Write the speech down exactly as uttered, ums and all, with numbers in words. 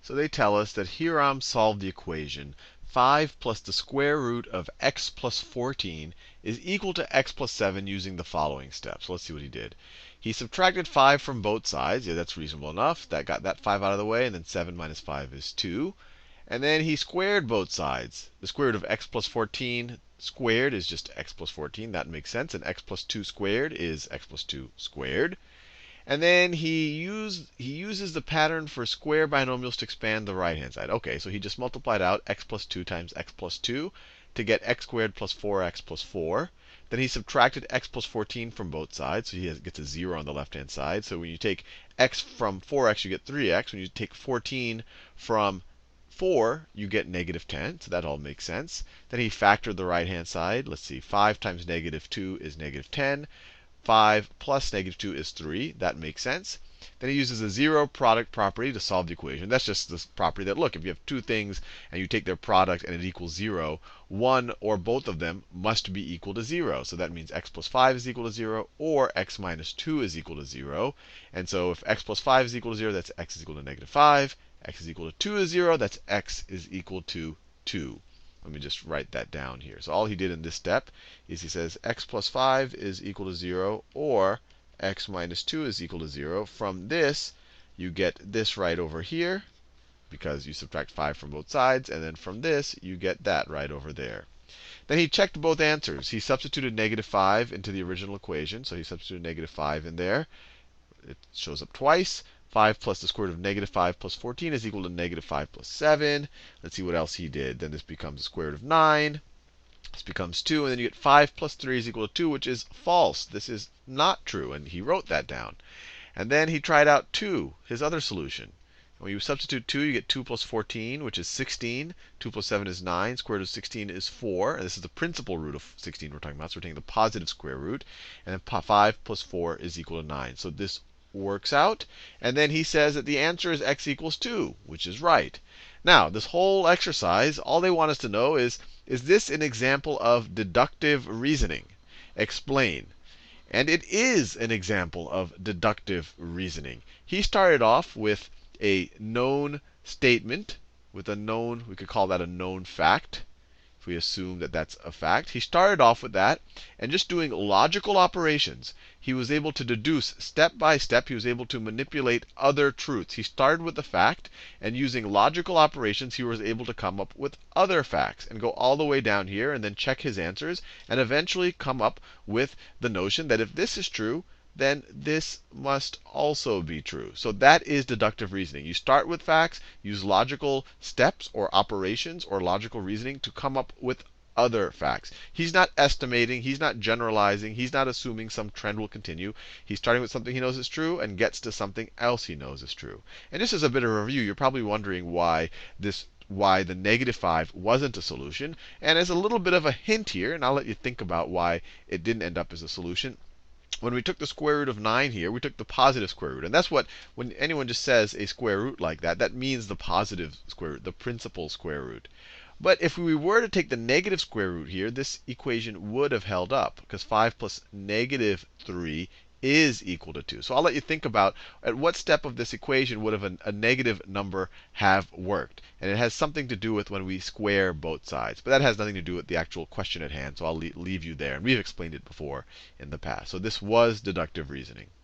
So they tell us that Hiram solved the equation five plus the square root of x plus fourteen is equal to x plus seven using the following steps. Let's see what he did. He subtracted five from both sides. Yeah, that's reasonable enough. That got that five out of the way, and then seven minus five is two. And then he squared both sides. The square root of x plus fourteen squared is just x plus fourteen. That makes sense. And x plus two squared is x plus two squared. And then he used he uses the pattern for square binomials to expand the right hand side. Okay, so he just multiplied out x plus two times x plus two to get x squared plus four x plus four. Then he subtracted x plus fourteen from both sides, so he has, gets a zero on the left hand side. So when you take x from four x, you get three x. When you take fourteen from four, you get negative ten. So that all makes sense. Then he factored the right hand side. Let's see, five times negative two is negative ten. five plus negative two is three. That makes sense. Then he uses a zero product property to solve the equation. That's just this property that, look, if you have two things and you take their product and it equals zero, one or both of them must be equal to zero. So that means x plus five is equal to zero, or x minus two is equal to zero. And so if x plus five is equal to zero, that's x is equal to negative five. X is equal to two is zero. That's x is equal to two. Let me just write that down here. So all he did in this step is he says x plus five is equal to zero, or x minus two is equal to zero. From this, you get this right over here, because you subtract five from both sides. And then from this, you get that right over there. Then he checked both answers. He substituted negative five into the original equation. So he substituted negative five in there. It shows up twice. five plus the square root of negative five plus fourteen is equal to negative five plus seven. Let's see what else he did. Then this becomes the square root of nine. This becomes two. And then you get five plus three is equal to two, which is false. This is not true. And he wrote that down. And then he tried out two, his other solution. When you substitute two, you get two plus fourteen, which is sixteen. two plus seven is nine. Square root of sixteen is four. And this is the principal root of sixteen we're talking about. So we're taking the positive square root. And then five plus four is equal to nine. So this works out. And then he says that the answer is x equals two, which is right. Now, this whole exercise, all they want us to know is, is this an example of deductive reasoning? Explain. And it is an example of deductive reasoning. He started off with a known statement, with a known, we could call that a known fact, if we assume that that's a fact. He started off with that, and just doing logical operations, he was able to deduce step by step. He was able to manipulate other truths. He started with the fact, and using logical operations, he was able to come up with other facts and go all the way down here and then check his answers and eventually come up with the notion that if this is true, then this must also be true. So that is deductive reasoning. You start with facts, use logical steps or operations or logical reasoning to come up with other facts. He's not estimating, he's not generalizing, he's not assuming some trend will continue. He's starting with something he knows is true and gets to something else he knows is true. And just as a bit of a review, you're probably wondering why this why the negative five wasn't a solution. And as a little bit of a hint here, and I'll let you think about why it didn't end up as a solution. When we took the square root of nine here, we took the positive square root. And that's what, when anyone just says a square root like that, that means the positive square root, the principal square root. But if we were to take the negative square root here, this equation would have held up, because five plus negative three is equal to two. So I'll let you think about at what step of this equation would have a, a negative number have worked. And it has something to do with when we square both sides. But that has nothing to do with the actual question at hand. So I'll leave you there. And we've explained it before in the past. So this was deductive reasoning.